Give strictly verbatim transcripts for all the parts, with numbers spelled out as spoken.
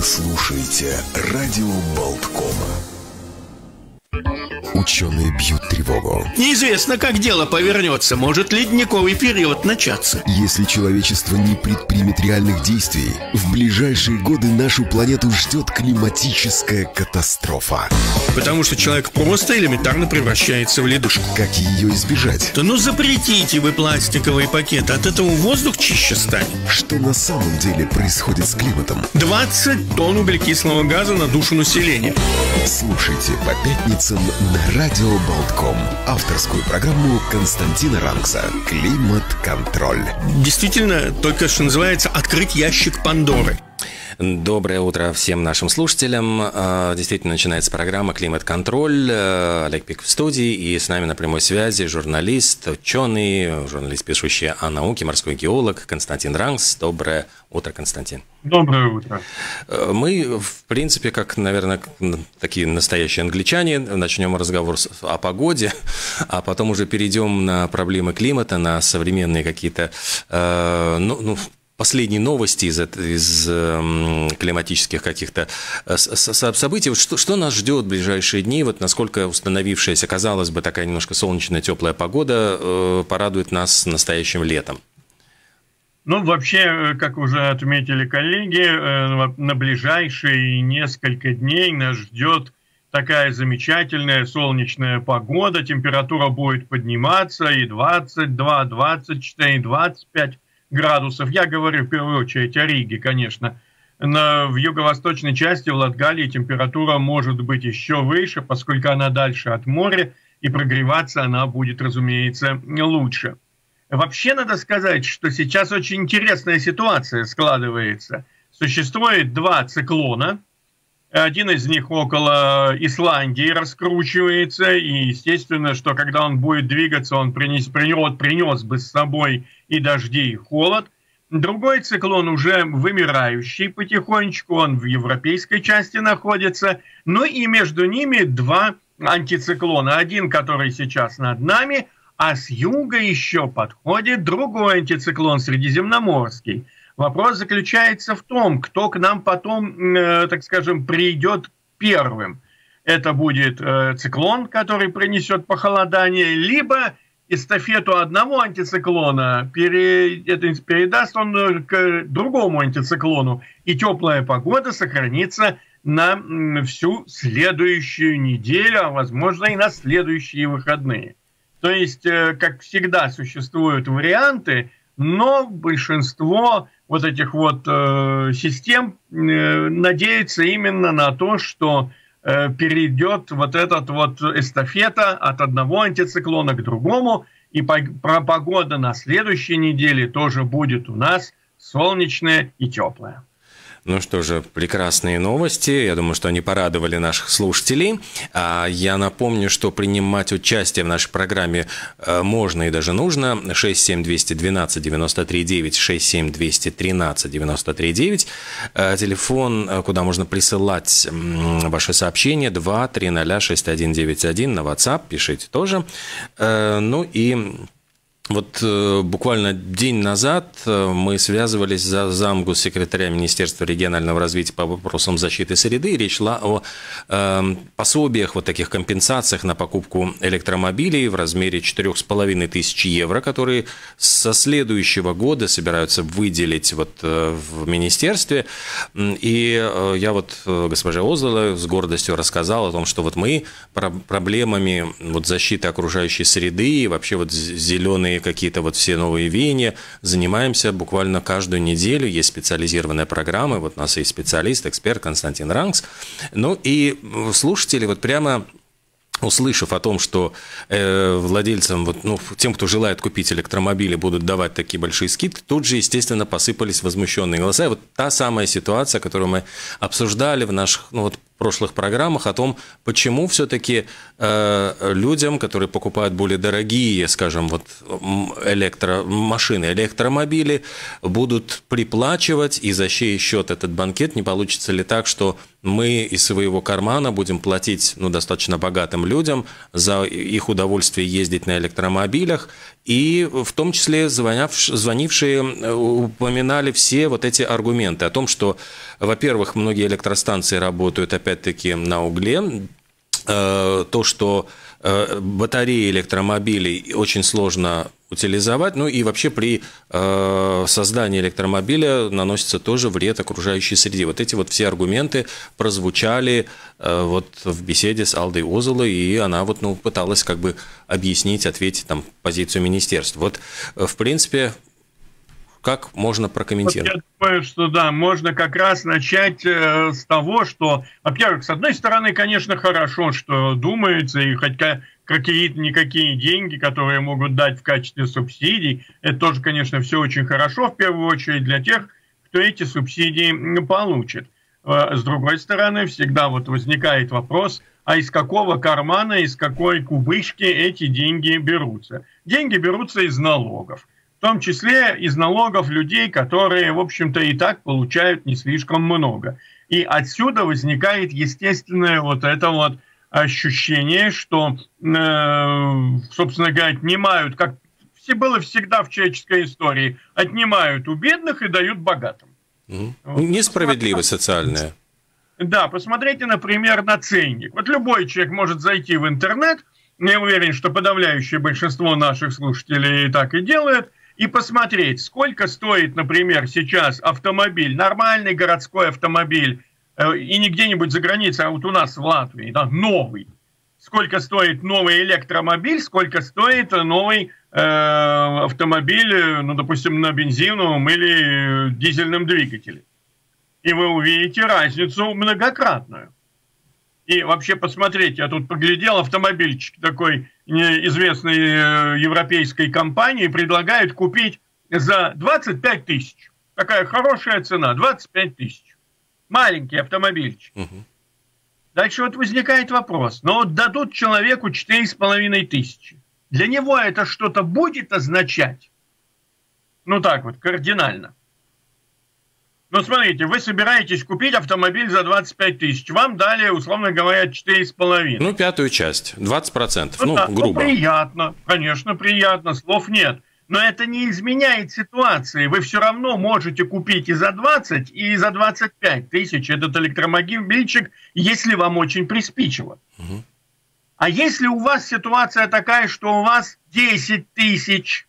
слушаете радио Болтком. Ученые бьют тревогу. Неизвестно, как дело повернется. Может ледниковый период начаться. Если человечество не предпримет реальных действий, в ближайшие годы нашу планету ждет климатическая катастрофа. Потому что человек просто элементарно превращается в ледышку. Как ее избежать? Да ну запретите вы пластиковые пакеты. От этого воздух чище станет. Что на самом деле происходит с климатом? двадцать тонн углекислого газа на душу населения. Слушайте по пятницам на радио Болтком авторскую программу Константина Рангса «Климат-контроль». Действительно, только что называется «Открыть ящик Пандоры». Доброе утро всем нашим слушателям. Действительно, начинается программа «Климат-контроль». Олег Пик в студии, и с нами на прямой связи журналист, ученый, журналист, пишущий о науке, морской геолог Константин Рангс. Доброе утро, Константин. Доброе утро. Мы, в принципе, как, наверное, такие настоящие англичане, начнем разговор о погоде, а потом уже перейдем на проблемы климата, на современные какие-то, ну, ну последние новости из, из э, климатических каких-то э, событий. Вот что, что нас ждет в ближайшие дни? Вот насколько установившаяся, казалось бы, такая немножко солнечная, теплая погода э, порадует нас настоящим летом? Ну, вообще, как уже отметили коллеги, э, на ближайшие несколько дней нас ждет такая замечательная солнечная погода. Температура будет подниматься и двадцать два, двадцать четыре, двадцать пять градусов. Я говорю в первую очередь о Риге, конечно. Но в юго-восточной части, в Латгалии, температура может быть еще выше, поскольку она дальше от моря, и прогреваться она будет, разумеется, лучше. Вообще надо сказать, что сейчас очень интересная ситуация складывается. Существует два циклона. Один из них около Исландии раскручивается, и естественно, что когда он будет двигаться, он принес, принес, принес бы с собой и дожди, и холод. Другой циклон уже вымирающий потихонечку, он в европейской части находится, ну и между ними два антициклона. Один, который сейчас над нами, а с юга еще подходит другой антициклон, средиземноморский. Вопрос заключается в том, кто к нам потом, э, так скажем, придет первым. Это будет э, циклон, который принесет похолодание, либо эстафету одного антициклона пере, это, передаст он к другому антициклону, и теплая погода сохранится на всю следующую неделю, а возможно и на следующие выходные. То есть, э, как всегда, существуют варианты, но большинство вот этих вот э, систем э, надеется именно на то, что э, перейдет вот этот вот эстафета от одного антициклона к другому, и по, про погода на следующей неделе тоже будет у нас солнечная и теплая. Ну что же, прекрасные новости. Я думаю, что они порадовали наших слушателей. Я напомню, что принимать участие в нашей программе можно и даже нужно. шесть семь двести двенадцать девяносто три девять, шесть семь двести тринадцать девяносто три девять. Телефон, куда можно присылать ваши сообщения, два три ноль шесть один девять один. На WhatsApp пишите тоже. Ну и... Вот э, буквально день назад э, мы связывались за замгоссекретаря Министерства регионального развития по вопросам защиты среды, и речь шла о э, пособиях, вот таких компенсациях на покупку электромобилей в размере четырех с половиной тысяч евро, которые со следующего года собираются выделить вот э, в министерстве. И э, я вот э, госпоже Озола с гордостью рассказал о том, что вот мы про проблемами вот защиты окружающей среды и вообще вот зеленые какие-то вот все новые веяния занимаемся буквально каждую неделю. Есть специализированная программа, вот у нас есть специалист, эксперт Константин Рангс. Ну и слушатели вот прямо... услышав о том, что э, владельцам, вот, ну, тем, кто желает купить электромобили, будут давать такие большие скидки, тут же, естественно, посыпались возмущенные голоса. И вот та самая ситуация, которую мы обсуждали в наших, ну, вот, прошлых программах, о том, почему все-таки э, людям, которые покупают более дорогие, скажем, вот, электромашины, электромобили, будут приплачивать, и за чей счет этот банкет, не получится ли так, что мы из своего кармана будем платить, ну, достаточно богатым людям за их удовольствие ездить на электромобилях, и в том числе звонившие упоминали все вот эти аргументы о том, что, во-первых, многие электростанции работают опять-таки на угле, то, что батареи электромобилей очень сложно утилизовать, ну и вообще при э, создании электромобиля наносится тоже вред окружающей среде. Вот эти вот все аргументы прозвучали э, вот в беседе с Алдой Озолой, и она вот, ну, пыталась как бы объяснить, ответить там позицию министерства. Вот, в принципе, как можно прокомментировать? Вот я думаю, что да, можно как раз начать э, с того, что, во-первых, с одной стороны, конечно, хорошо, что думается, и хоть какие-никакие деньги, которые могут дать в качестве субсидий, это тоже, конечно, все очень хорошо, в первую очередь для тех, кто эти субсидии получит. С другой стороны, всегда вот возникает вопрос, а из какого кармана, из какой кубышки эти деньги берутся? Деньги берутся из налогов. В том числе из налогов людей, которые, в общем-то, и так получают не слишком много. И отсюда возникает естественное вот это вот ощущение, что, э, собственно говоря, отнимают, как все было всегда в человеческой истории, отнимают у бедных и дают богатым. Mm-hmm. Вот. Несправедливость социальная. Да, посмотрите, например, на ценник. Вот любой человек может зайти в интернет, я уверен, что подавляющее большинство наших слушателей так и делает, и посмотреть, сколько стоит, например, сейчас автомобиль, нормальный городской автомобиль, и не где-нибудь за границей, а вот у нас в Латвии, да, новый. Сколько стоит новый электромобиль, сколько стоит новый э, автомобиль, ну, допустим, на бензиновом или дизельном двигателе. И вы увидите разницу многократную. И вообще, посмотрите, я тут поглядел, автомобильчик такой известной европейской компании предлагают купить за двадцать пять тысяч. Такая хорошая цена, двадцать пять тысяч. Маленький автомобильчик. Угу. Дальше вот возникает вопрос. Но вот дадут человеку четыре с половиной тысячи. Для него это что-то будет означать? Ну так вот, кардинально. Ну смотрите, вы собираетесь купить автомобиль за двадцать пять тысяч. Вам дали, условно говоря, четыре с половиной. Ну, пятую часть, двадцать процентов, ну, ну да, грубо. Ну, приятно, конечно, приятно, слов нет. Но это не изменяет ситуации. Вы все равно можете купить и за двадцать, и за двадцать пять тысяч этот электромобильчик, если вам очень приспичило. Угу. А если у вас ситуация такая, что у вас десять тысяч,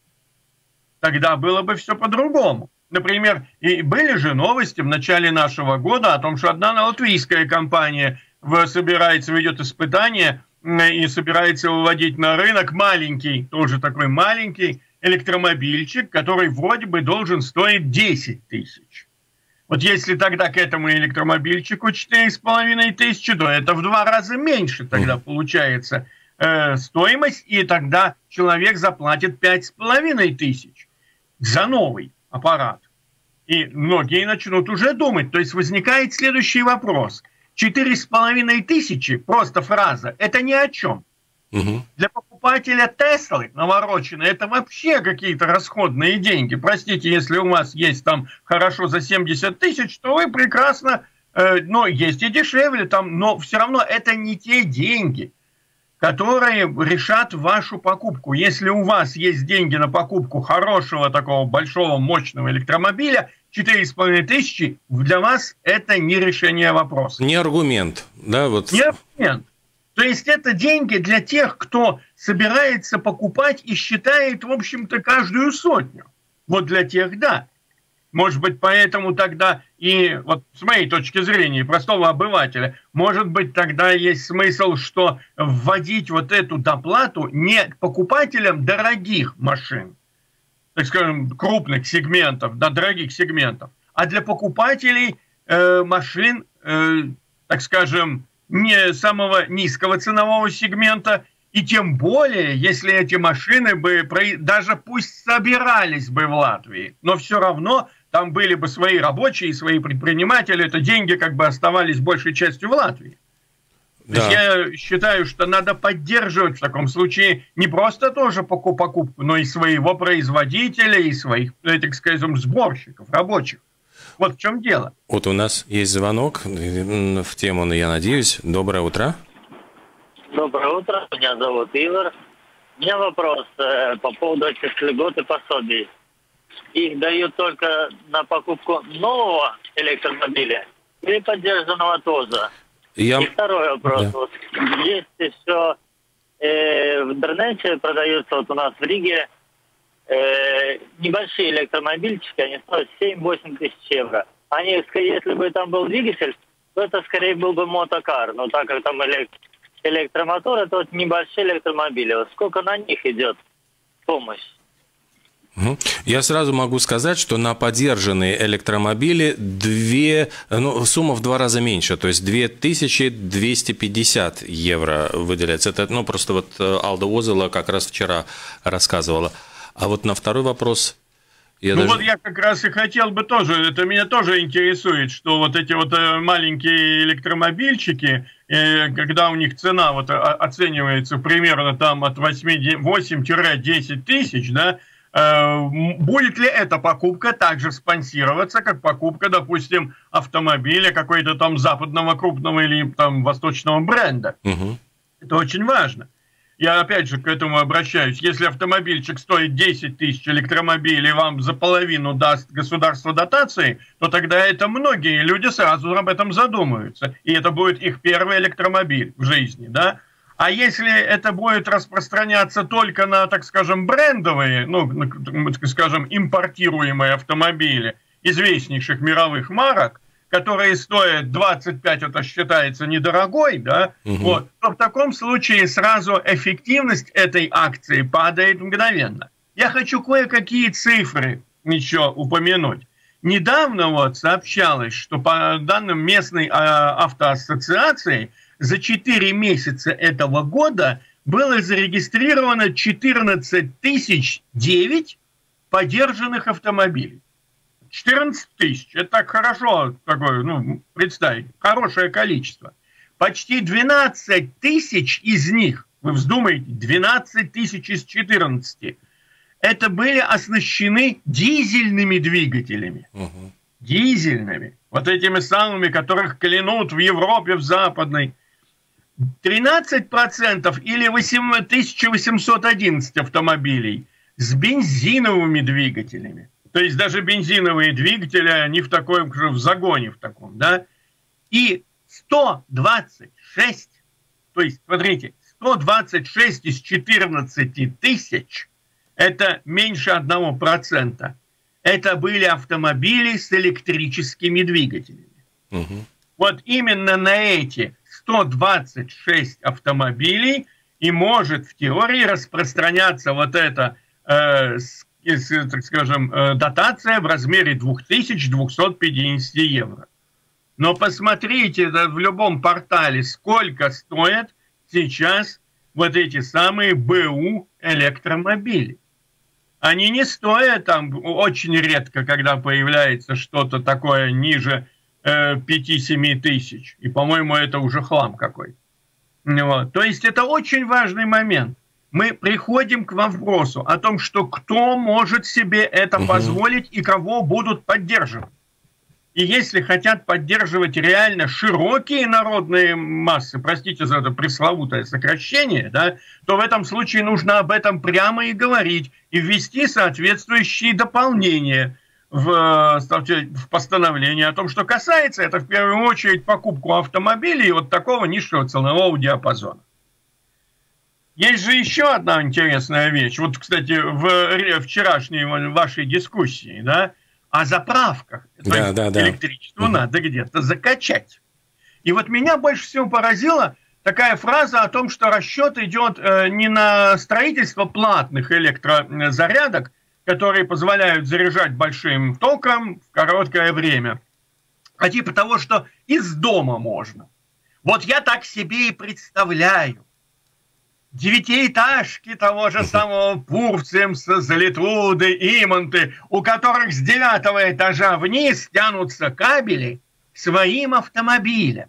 тогда было бы все по-другому. Например, и были же новости в начале нашего года о том, что одна латвийская компания собирается, ведет испытания и собирается выводить на рынок маленький, тоже такой маленький электромобильчик, который вроде бы должен стоить десять тысяч. Вот если тогда к этому электромобильчику четыре с половиной тысячи, то это в два раза меньше тогда получается э, стоимость, и тогда человек заплатит пять с половиной тысяч за новый аппарат. И многие начнут уже думать. То есть возникает следующий вопрос. Четыре с половиной тысячи, просто фраза, это ни о чем. Угу. Для покупателя Теслы навороченной это вообще какие-то расходные деньги. Простите, если у вас есть там хорошо за семьдесят тысяч, то вы прекрасно, э, но есть и дешевле там, но все равно это не те деньги, которые решат вашу покупку. Если у вас есть деньги на покупку хорошего такого большого мощного электромобиля, четыре с половиной тысячи, для вас это не решение вопроса. Не аргумент, да? Вот. Не аргумент. То есть это деньги для тех, кто собирается покупать и считает, в общем-то, каждую сотню. Вот для тех, да. Может быть, поэтому тогда и, вот с моей точки зрения, простого обывателя, может быть, тогда есть смысл, что вводить вот эту доплату не покупателям дорогих машин, так скажем, крупных сегментов, да, дорогих сегментов, а для покупателей э, машин, э, так скажем, не самого низкого ценового сегмента, и тем более, если эти машины бы, даже пусть собирались бы в Латвии, но все равно там были бы свои рабочие, свои предприниматели, это деньги как бы оставались большей частью в Латвии. Да. То есть я считаю, что надо поддерживать в таком случае не просто тоже покупку, но и своего производителя, и своих, так скажем, сборщиков, рабочих. Вот в чем дело. Вот у нас есть звонок в тему, я надеюсь. Доброе утро. Доброе утро, меня зовут Ивар. У меня вопрос э, по поводу этих льгот и пособий. Их дают только на покупку нового электромобиля или поддержанного тоже? Я... И второй вопрос. Да. Вот, есть еще э, в интернете продаются вот у нас в Риге э, небольшие электромобильчики, они стоят семь-восемь тысяч евро. Они, если бы там был двигатель, то это скорее был бы мотокар. Но так как там электро... электромотор, это вот небольшие электромобили. Вот сколько на них идет помощь? Я сразу могу сказать, что на подержанные электромобили две, ну, сумма в два раза меньше, то есть две тысячи двести пятьдесят евро выделяется. Это, ну, просто вот Алда Озела как раз вчера рассказывала. А вот на второй вопрос... Я ну даже... вот я как раз и хотел бы тоже, это меня тоже интересует, что вот эти вот маленькие электромобильчики, когда у них цена вот оценивается примерно там от восемь-десять тысяч, да, будет ли эта покупка также спонсироваться, как покупка, допустим, автомобиля какой-то там западного крупного или там восточного бренда? Угу. Это очень важно. Я опять же к этому обращаюсь. Если автомобильчик стоит десять тысяч, электромобилей вам за половину даст государство дотации, то тогда это многие люди сразу об этом задумаются. И это будет их первый электромобиль в жизни, да? А если это будет распространяться только на, так скажем, брендовые, ну, так скажем, импортируемые автомобили известнейших мировых марок, которые стоят двадцать пять, это считается недорогой, да, угу. вот, то в таком случае сразу эффективность этой акции падает мгновенно. Я хочу кое-какие цифры еще упомянуть. Недавно вот сообщалось, что по данным местной а, автоассоциации за четыре месяца этого года было зарегистрировано четырнадцать тысяч девять подержанных автомобилей. четырнадцать тысяч, это так хорошо, такое, ну, представить, хорошее количество. Почти двенадцать тысяч из них, вы вздумаете, двенадцать тысяч из четырнадцати, это были оснащены дизельными двигателями. Угу. Дизельными. Вот этими самыми, которых клянут в Европе, в западной. тринадцать процентов или тысяча восемьсот одиннадцать автомобилей с бензиновыми двигателями. То есть даже бензиновые двигатели, они в таком, в загоне в таком, да. И сто двадцать шесть, то есть, смотрите, сто двадцать шесть из четырнадцати тысяч, это меньше одного процента. Это были автомобили с электрическими двигателями. Угу. Вот именно на эти сто двадцать шесть автомобилей и может в теории распространяться вот эта, э, так скажем, э, дотация в размере две тысячи двести пятьдесят евро. Но посмотрите да, в любом портале, сколько стоят сейчас вот эти самые БУ электромобили. Они не стоят там очень редко, когда появляется что-то такое ниже э, пяти-семи тысяч. И, по-моему, это уже хлам какой-то. Вот. То есть это очень важный момент. Мы приходим к вопросу о том, что кто может себе это угу. позволить и кого будут поддерживать. И если хотят поддерживать реально широкие народные массы, простите за это пресловутое сокращение, да, то в этом случае нужно об этом прямо и говорить, и ввести соответствующие дополнения в, в постановление о том, что касается это в первую очередь покупку автомобилей вот такого низшего ценового диапазона. Есть же еще одна интересная вещь. Вот, кстати, в вчерашней вашей дискуссии, да, о заправках. То да, есть да, да. Электричество угу. надо где-то закачать. И вот меня больше всего поразила такая фраза о том, что расчет идет э, не на строительство платных электрозарядок, которые позволяют заряжать большим током в короткое время, а типа того, что из дома можно. Вот я так себе и представляю. Девятиэтажки того же самого Пурцемса, Залитвуды, Имонты, у которых с девятого этажа вниз тянутся кабели своим автомобилем.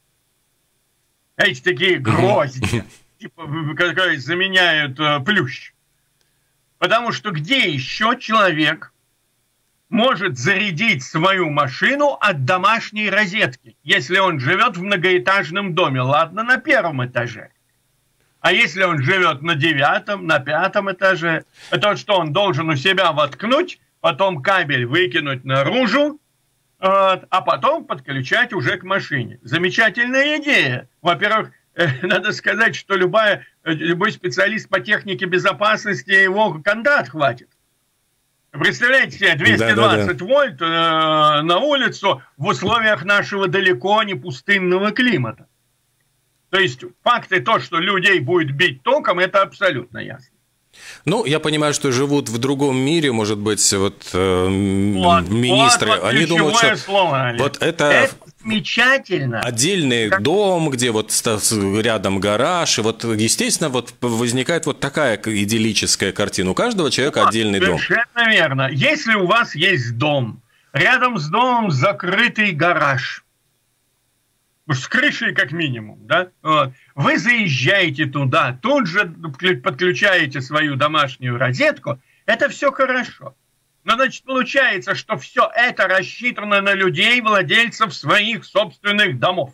Эти такие грозди, типа, которые заменяют э, плющ. Потому что где еще человек может зарядить свою машину от домашней розетки, если он живет в многоэтажном доме. Ладно, на первом этаже. А если он живет на девятом, на пятом этаже, то что он должен у себя воткнуть, потом кабель выкинуть наружу, вот, а потом подключать уже к машине. Замечательная идея. Во-первых, надо сказать, что любая, любой специалист по технике безопасности его кондат хватит. Представляете себе, двести двадцать да, да, да. вольт э, на улицу в условиях нашего далеко не пустынного климата. То есть факты то, что людей будет бить током, это абсолютно ясно. Ну, я понимаю, что живут в другом мире, может быть, вот, э, вот министры, вот, вот они думают, что слово, вот это, это замечательно. Отдельный как... дом, где вот рядом гараж, и вот, естественно, вот возникает вот такая идиллическая картина. У каждого человека вот, отдельный дом. Совершенно верно. Если у вас есть дом, рядом с домом закрытый гараж, с крышей как минимум, да, вот. Вы заезжаете туда, тут же подключаете свою домашнюю розетку, это все хорошо. Но, значит, получается, что все это рассчитано на людей, владельцев своих собственных домов.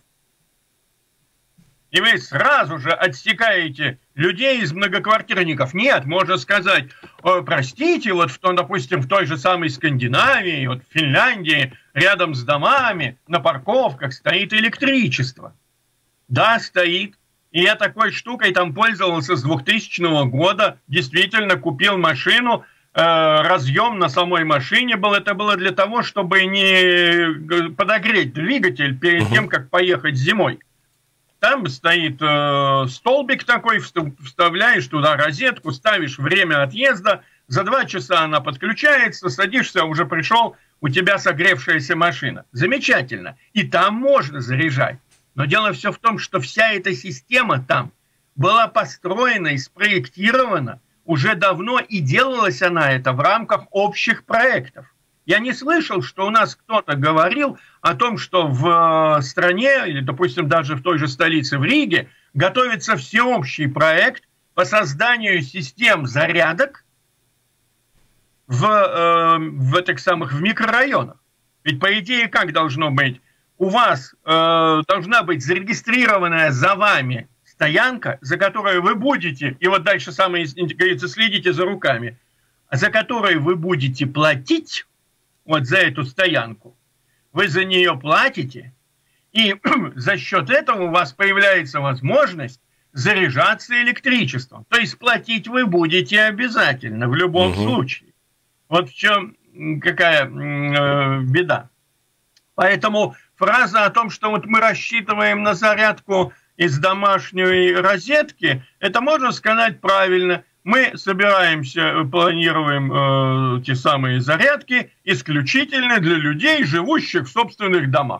И вы сразу же отсекаете людей из многоквартирников. Нет, можно сказать, простите, вот, в том, допустим, в той же самой Скандинавии, вот в Финляндии, рядом с домами, на парковках стоит электричество. Да, стоит. И я такой штукой там пользовался с двухтысячного года. Действительно, купил машину. Э, разъем на самой машине был. Это было для того, чтобы не подогреть двигатель перед тем, как поехать зимой. Там стоит э, столбик такой, вставляешь туда розетку, ставишь время отъезда. За два часа она подключается, садишься, уже пришел, у тебя согревшаяся машина. Замечательно. И там можно заряжать. Но дело все в том, что вся эта система там была построена и спроектирована уже давно, и делалась она это в рамках общих проектов. Я не слышал, что у нас кто-то говорил о том, что в стране, или, допустим, даже в той же столице, в Риге, готовится всеобщий проект по созданию систем зарядок в, э, в этих самых в микрорайонах. Ведь, по идее, как должно быть? У вас э, должна быть зарегистрированная за вами стоянка, за которой вы будете, и вот дальше самое, говорится, следите за руками, за которой вы будете платить, вот за эту стоянку. Вы за нее платите, и за счет этого у вас появляется возможность заряжаться электричеством. То есть платить вы будете обязательно, в любом угу. случае. Вот в чем какая э, беда. Поэтому фраза о том, что вот мы рассчитываем на зарядку из домашней розетки, это можно сказать правильно. Мы собираемся, планируем э, те самые зарядки исключительно для людей, живущих в собственных домах.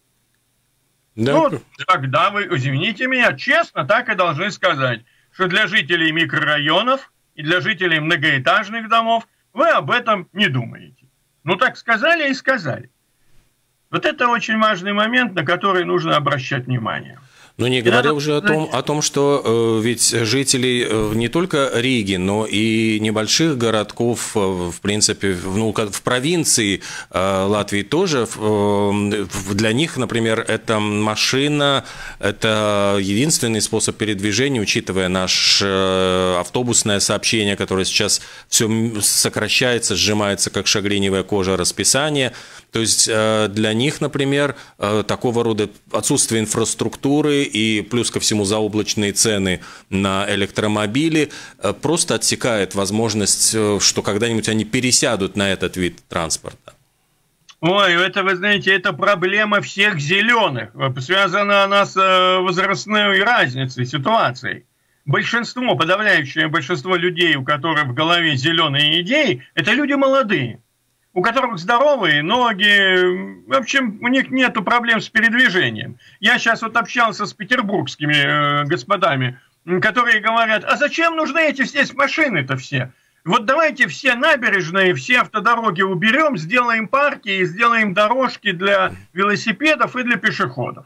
Да. Ну, тогда вы, извините меня, честно так и должны сказать, что для жителей микрорайонов и для жителей многоэтажных домов вы об этом не думаете. Ну, так сказали и сказали. Вот это очень важный момент, на который нужно обращать внимание. Ну, не говоря да, уже о том, о том, что э, ведь жителей э, не только Риги, но и небольших городков, э, в принципе, в, ну, в провинции э, Латвии тоже, э, для них, например, эта машина – это единственный способ передвижения, учитывая наше э, автобусное сообщение, которое сейчас все сокращается, сжимается, как шагреневая кожа, расписание. То есть для них, например, такого рода отсутствие инфраструктуры и плюс ко всему заоблачные цены на электромобили просто отсекает возможность, что когда-нибудь они пересядут на этот вид транспорта. Ой, это, вы знаете, это проблема всех зеленых. Связана она с возрастной разницей, ситуацией. Большинство, подавляющее большинство людей, у которых в голове зеленые идеи, это люди молодые, у которых здоровые ноги, в общем, у них нету проблем с передвижением. Я сейчас вот общался с петербургскими э, господами, которые говорят, а зачем нужны эти здесь машины-то все? Вот давайте все набережные, все автодороги уберем, сделаем парки и сделаем дорожки для велосипедов и для пешеходов.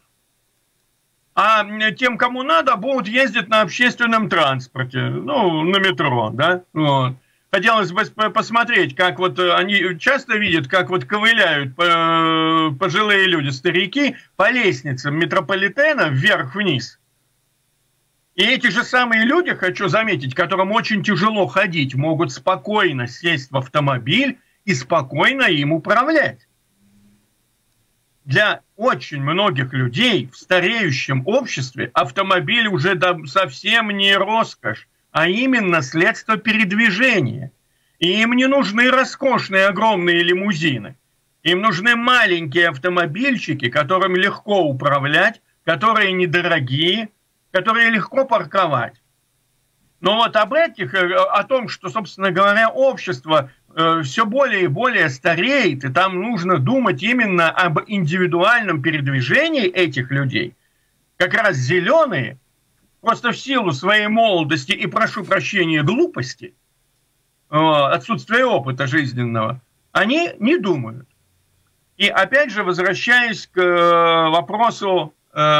А тем, кому надо, будут ездить на общественном транспорте, ну, на метро, да, вот. хотелось бы посмотреть, как вот они часто видят, как вот ковыляют пожилые люди, старики, по лестницам метрополитена вверх-вниз. И эти же самые люди, хочу заметить, которым очень тяжело ходить, могут спокойно сесть в автомобиль и спокойно им управлять. Для очень многих людей в стареющем обществе автомобиль уже совсем не роскошь, а именно средство передвижения. И им не нужны роскошные огромные лимузины. Им нужны маленькие автомобильчики, которым легко управлять, которые недорогие, которые легко парковать. Но вот об этих, о том, что, собственно говоря, общество э, все более и более стареет, и там нужно думать именно об индивидуальном передвижении этих людей, как раз зеленые, просто в силу своей молодости и, прошу прощения, глупости, э, отсутствия опыта жизненного, они не думают. И опять же, возвращаясь к э, вопросу,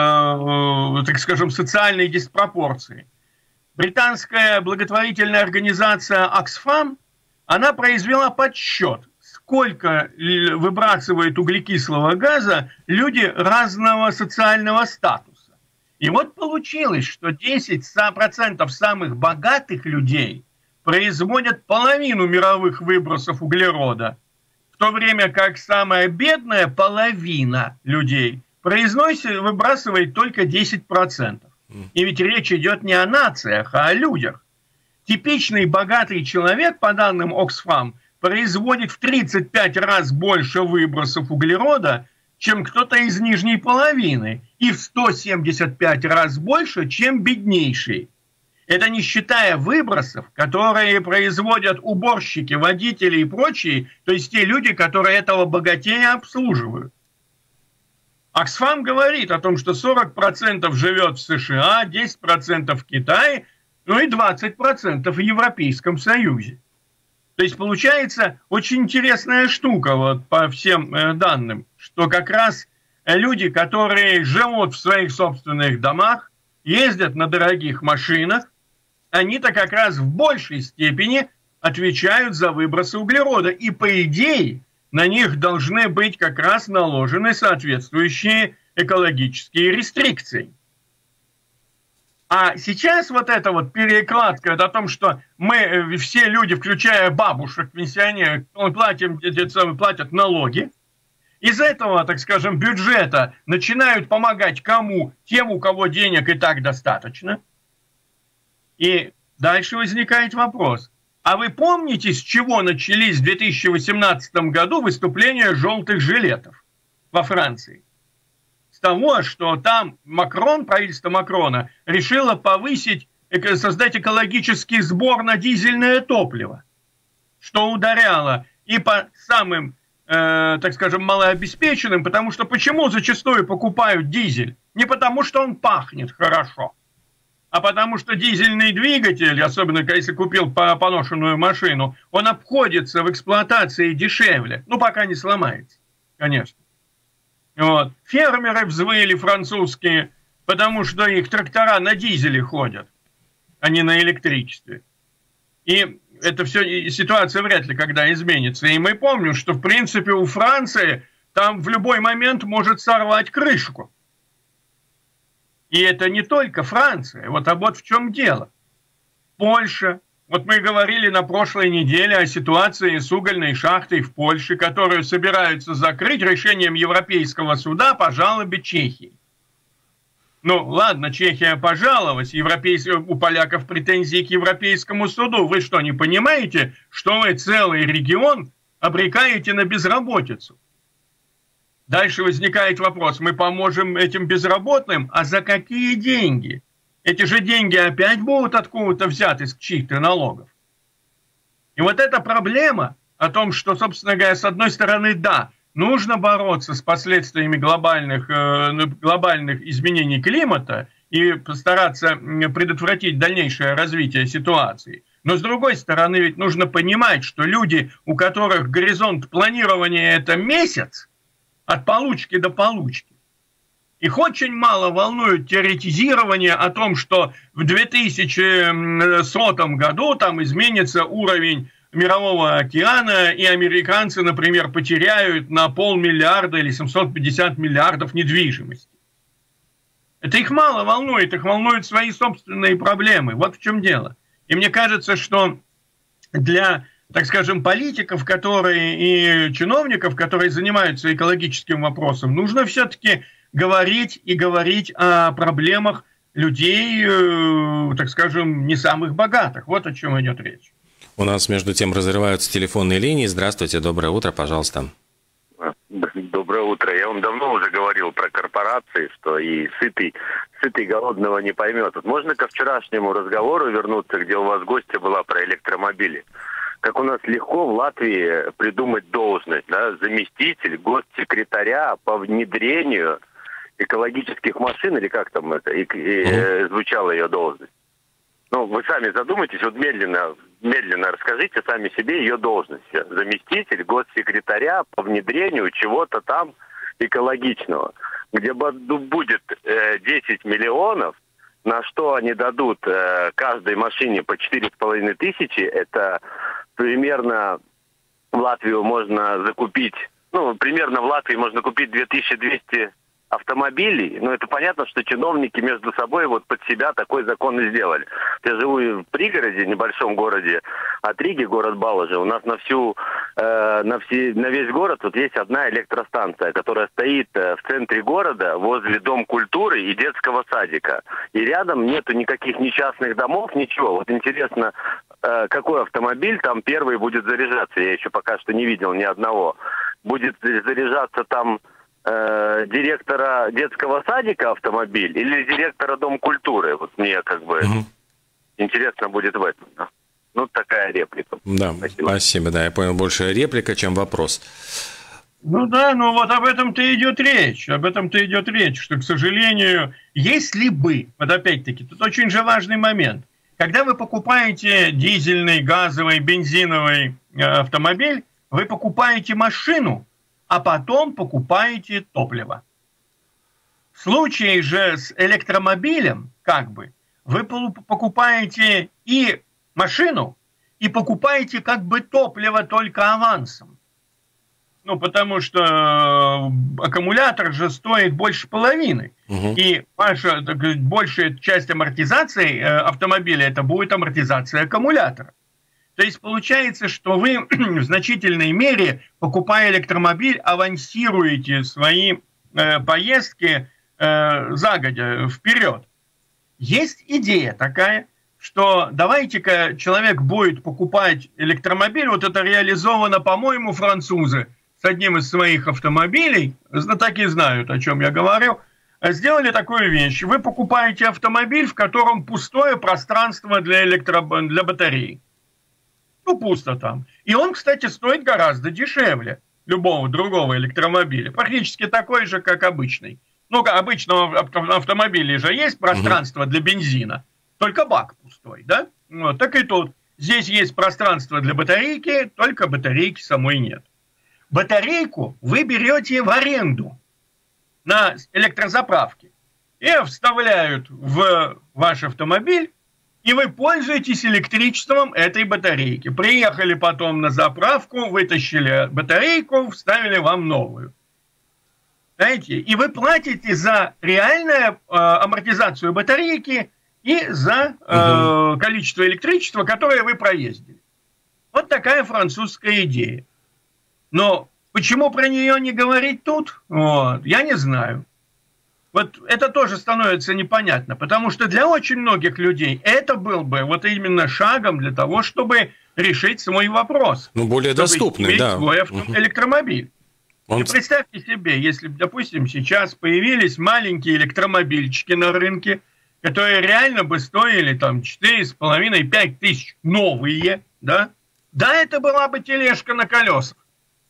так скажем, социальной диспропорции. Британская благотворительная организация Оксфам, она произвела подсчет, сколько выбрасывает углекислого газа люди разного социального статуса. И вот получилось, что десять процентов самых богатых людей производят половину мировых выбросов углерода, в то время как самая бедная половина людей произносит, выбрасывает только десять процентов. И ведь речь идет не о нациях, а о людях. Типичный богатый человек, по данным Оксфам, производит в тридцать пять раз больше выбросов углерода, чем кто-то из нижней половины, и в сто семьдесят пять раз больше, чем беднейший. Это не считая выбросов, которые производят уборщики, водители и прочие, то есть те люди, которые этого богатея обслуживают. Оксфам говорит о том, что сорок процентов живет в США, десять процентов в Китае, ну и двадцать процентов в Европейском Союзе. То есть получается очень интересная штука вот, по всем э, данным, что как раз люди, которые живут в своих собственных домах, ездят на дорогих машинах, они-то как раз в большей степени отвечают за выбросы углерода. И по идее на них должны быть как раз наложены соответствующие экологические рестрикции. А сейчас вот эта вот перекладка о том, что мы все люди, включая бабушек, пенсионеров, платим, платят налоги, из этого, так скажем, бюджета начинают помогать кому? Тем, у кого денег и так достаточно. И дальше возникает вопрос. А вы помните, с чего начались в две тысячи восемнадцатом году выступления желтых жилетов во Франции? С того, что там Макрон, правительство Макрона, решило повысить, создать экологический сбор на дизельное топливо, что ударяло и по самым, э, так скажем, малообеспеченным, потому что почему зачастую покупают дизель? Не потому, что он пахнет хорошо, а потому что дизельный двигатель, особенно если купил поношенную машину, он обходится в эксплуатации дешевле, ну пока не сломается, конечно. Вот. Фермеры взвыли французские, потому что их трактора на дизеле ходят, а не на электричестве. И это все, ситуация вряд ли когда изменится. И мы помним, что в принципе у Франции там в любой момент может сорвать крышку. И это не только Франция, вот, а вот в чем дело. Польша. Вот мы говорили на прошлой неделе о ситуации с угольной шахтой в Польше, которую собираются закрыть решением Европейского суда по жалобе Чехии. Ну, ладно, Чехия пожаловалась, европейс... у поляков претензии к Европейскому суду. Вы что, не понимаете, что вы целый регион обрекаете на безработицу? Дальше возникает вопрос, мы поможем этим безработным, а за какие деньги? Эти же деньги опять будут откуда-то взяты из чьих-то налогов. И вот эта проблема о том, что, собственно говоря, с одной стороны, да, нужно бороться с последствиями глобальных, э, глобальных изменений климата и постараться предотвратить дальнейшее развитие ситуации. Но с другой стороны, ведь нужно понимать, что люди, у которых горизонт планирования это месяц, от получки до получки, их очень мало волнует теоретизирование о том, что в две тысячи сотом году там изменится уровень Мирового океана, и американцы, например, потеряют на полмиллиарда или семьсот пятьдесят миллиардов недвижимости. Это их мало волнует, их волнуют свои собственные проблемы. Вот в чем дело. И мне кажется, что для, так скажем, политиков, которые и чиновников, которые занимаются экологическим вопросом, нужно все-таки говорить и говорить о проблемах людей, так скажем, не самых богатых. Вот о чем идет речь. У нас, между тем, разрываются телефонные линии. Здравствуйте, доброе утро, пожалуйста. Доброе утро. Я вам давно уже говорил про корпорации, что и сытый, сытый голодного не поймет. Вот можно ко вчерашнему разговору вернуться, где у вас гостья была про электромобили? Как у нас легко в Латвии придумать должность, да, заместитель госсекретаря по внедрению экологических машин, или как там это, и, и, э, звучала ее должность. Ну, вы сами задумайтесь, вот медленно, медленно расскажите сами себе ее должность. Заместитель госсекретаря по внедрению чего-то там экологичного, где будет э, десять миллионов, на что они дадут э, каждой машине по четыре с половиной тысячи, это примерно в Латвию можно закупить, ну, примерно в Латвии можно купить две тысячи двести автомобилей, но это понятно, что чиновники между собой вот под себя такой закон и сделали. Я живу в пригороде, небольшом городе от Риги, город Балажи. У нас на всю, э, на, все, на весь город вот есть одна электростанция, которая стоит в центре города возле Дом культуры и детского садика. И рядом нету никаких ни частных домов, ничего. Вот интересно, э, какой автомобиль там первый будет заряжаться. Я еще пока что не видел ни одного. Будет заряжаться там директора детского садика автомобиль или директора Дом культуры? Вот мне как бы угу. интересно будет в этом. Да? Ну, такая реплика. Да, спасибо. спасибо. Да, я понял, больше реплика, чем вопрос. Ну да, ну вот об этом-то идет речь. Об этом-то идет речь, что, к сожалению, если бы, вот опять-таки, тут очень же важный момент. Когда вы покупаете дизельный, газовый, бензиновый автомобиль, вы покупаете машину, а потом покупаете топливо. В случае же с электромобилем, как бы, вы покупаете и машину, и покупаете как бы топливо только авансом. Ну, потому что аккумулятор же стоит больше половины. Угу. И ваша, так сказать, большая часть амортизации автомобиля, это будет амортизация аккумулятора. То есть получается, что вы в значительной мере, покупая электромобиль, авансируете свои э, поездки э, загодя, вперед. Есть идея такая, что давайте-ка человек будет покупать электромобиль, вот это реализовано, по-моему, французы с одним из своих автомобилей, знатоки знают, о чем я говорю, сделали такую вещь. Вы покупаете автомобиль, в котором пустое пространство для, электро... для батареи. Ну, пусто там. И он, кстати, стоит гораздо дешевле любого другого электромобиля. Практически такой же, как обычный. Ну, обычного автомобиля же есть пространство для бензина. Только бак пустой, да? Вот, так и тут. Здесь есть пространство для батарейки, только батарейки самой нет. Батарейку вы берете в аренду на электрозаправке. И вставляют в ваш автомобиль, и вы пользуетесь электричеством этой батарейки. Приехали потом на заправку, вытащили батарейку, вставили вам новую. Знаете, и вы платите за реальную э, амортизацию батарейки и за э, угу. количество электричества, которое вы проездили. Вот такая французская идея. Но почему про нее не говорить тут, вот, я не знаю. Вот это тоже становится непонятно, потому что для очень многих людей это был бы вот именно шагом для того, чтобы решить свой вопрос. Ну, более доступный, да. Свой авто- угу. электромобиль. Он... Представьте себе, если, допустим, сейчас появились маленькие электромобильчики на рынке, которые реально бы стоили там четыре с половиной - пять тысяч новые, да? Да, это была бы тележка на колесах.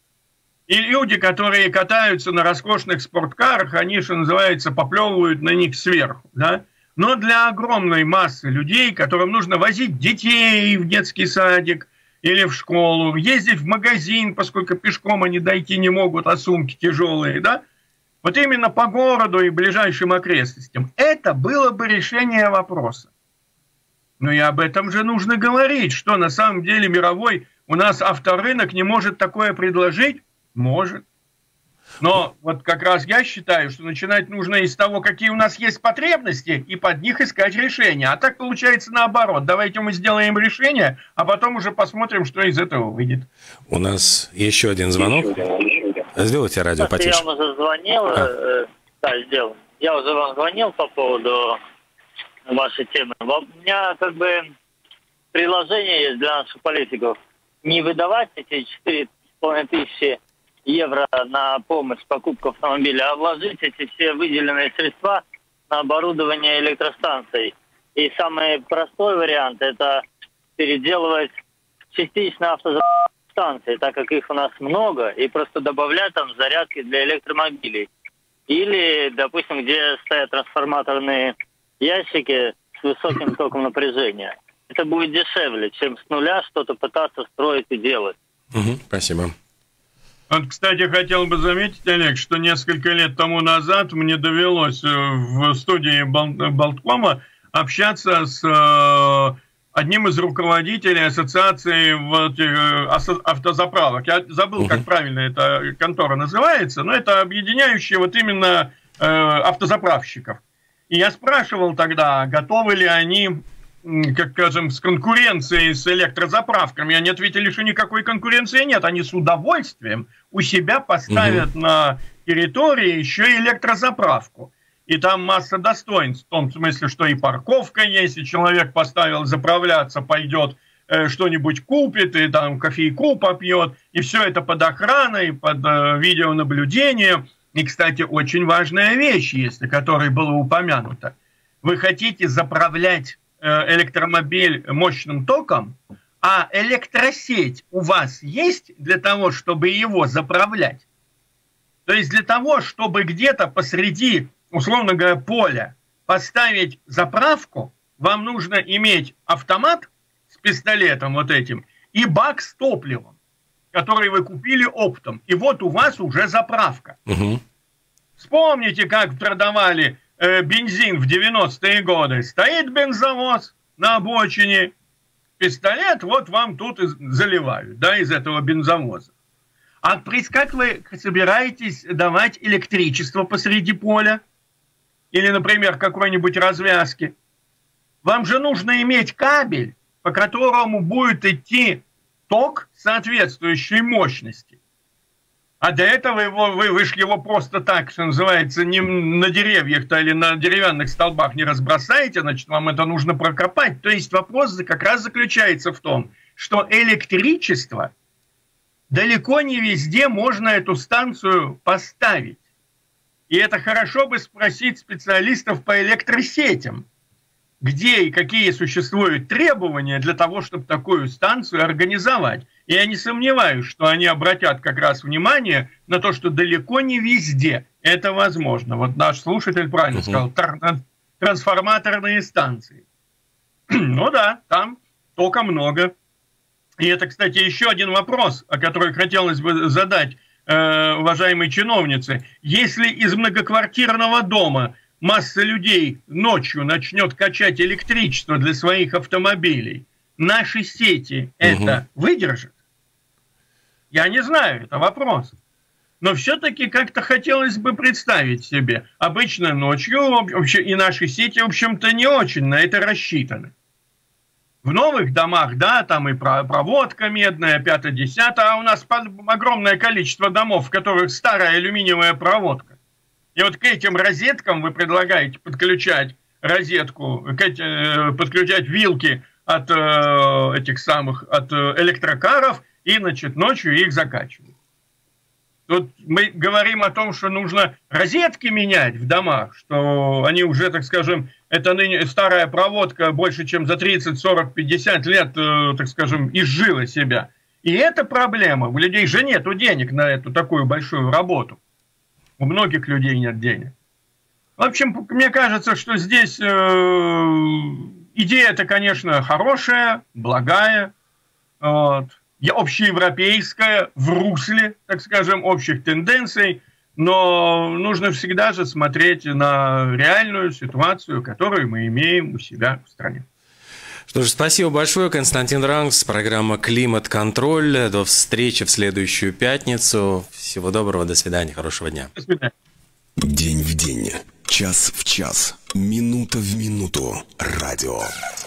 И люди, которые катаются на роскошных спорткарах, они, что называется, поплевывают на них сверху, да? Но для огромной массы людей, которым нужно возить детей в детский садик или в школу, ездить в магазин, поскольку пешком они дойти не могут, а сумки тяжелые, да? Вот именно по городу и ближайшим окрестностям. Это было бы решение вопроса. Но и об этом же нужно говорить, что на самом деле мировой У нас авторынок не может такое предложить? Может. Но вот как раз я считаю, что начинать нужно из того, какие у нас есть потребности, и под них искать решения. А так получается наоборот. Давайте мы сделаем решение, а потом уже посмотрим, что из этого выйдет. У нас еще один звонок. Сделайте радио потише. Я вам уже звонил. А. Да, сделал. Я уже вам звонил по поводу вашей темы. У меня как бы предложение есть для наших политиков. Не выдавать эти четыре с половиной тысячи евро на помощь в покупку автомобиля, а вложить эти все выделенные средства на оборудование электростанций. И самый простой вариант – это переделывать частично автостанции, так как их у нас много, и просто добавлять там зарядки для электромобилей. Или, допустим, где стоят трансформаторные ящики с высоким током напряжения. Это будет дешевле, чем с нуля что-то пытаться строить и делать. Угу, спасибо. Вот, кстати, хотел бы заметить, Олег, что несколько лет тому назад мне довелось в студии Болткома общаться с одним из руководителей ассоциации автозаправок. Я забыл, uh-huh. как правильно эта контора называется, но это объединяющая вот именно автозаправщиков. И я спрашивал тогда, готовы ли они, как скажем, с конкуренцией с электрозаправками. Они ответили, что никакой конкуренции нет. Они с удовольствием у себя поставят угу. на территории еще и электрозаправку. И там масса достоинств. В том смысле, что и парковка есть, и человек поставил заправляться, пойдет э, что-нибудь купит, и там кофейку попьет. И все это под охраной, под э, видеонаблюдением. И, кстати, очень важная вещь есть, о которой было упомянуто. Вы хотите заправлять электромобиль мощным током, а электросеть у вас есть для того, чтобы его заправлять? То есть для того, чтобы где-то посреди, условно говоря, поля поставить заправку, вам нужно иметь автомат с пистолетом вот этим и бак с топливом, который вы купили оптом. И вот у вас уже заправка. Угу. Вспомните, как продавали бензин в девяностые годы. Стоит бензовоз на обочине, пистолет, вот вам тут и заливают, да, из этого бензовоза. А как вы собираетесь давать электричество посреди поля? Или, например, какой-нибудь развязки? Вам же нужно иметь кабель, по которому будет идти ток соответствующей мощности. А до этого его, вы, вы же его просто так, что называется, не на деревьях-то или на деревянных столбах не разбросаете, значит, вам это нужно прокопать. То есть вопрос как раз заключается в том, что электричество далеко не везде можно эту станцию поставить. И это хорошо бы спросить специалистов по электросетям, где и какие существуют требования для того, чтобы такую станцию организовать. И я не сомневаюсь, что они обратят как раз внимание на то, что далеко не везде это возможно. Вот наш слушатель правильно сказал, трансформаторные станции. Ну да, там тока много. И это, кстати, еще один вопрос, о котором хотелось бы задать э, уважаемой чиновнице. Если из многоквартирного дома масса людей ночью начнет качать электричество для своих автомобилей, наши сети это угу. выдержат? Я не знаю, это вопрос. Но все-таки как-то хотелось бы представить себе. Обычно ночью вообще, и наши сети, в общем-то, не очень на это рассчитаны. В новых домах, да, там и проводка медная, пятое-десятое, а у нас огромное количество домов, в которых старая алюминиевая проводка. И вот к этим розеткам вы предлагаете подключать розетку, подключать вилки от этих самых, от электрокаров, и, значит, ночью их закачивают. Тут мы говорим о том, что нужно розетки менять в домах, что они уже, так скажем, это ныне старая проводка больше, чем за тридцать, сорок, пятьдесят лет, так скажем, изжила себя. И это проблема. У людей же нету денег на эту такую большую работу. У многих людей нет денег. В общем, мне кажется, что здесь э, идея-то, конечно, хорошая, благая, вот. Общеевропейская, в русле, так скажем, общих тенденций, но нужно всегда же смотреть на реальную ситуацию, которую мы имеем у себя в стране. Что ж, спасибо большое, Константин Ранкс, программа «Климат-контроль». До встречи в следующую пятницу. Всего доброго, до свидания, хорошего дня. До свидания. День в день, час в час, минута в минуту. Радио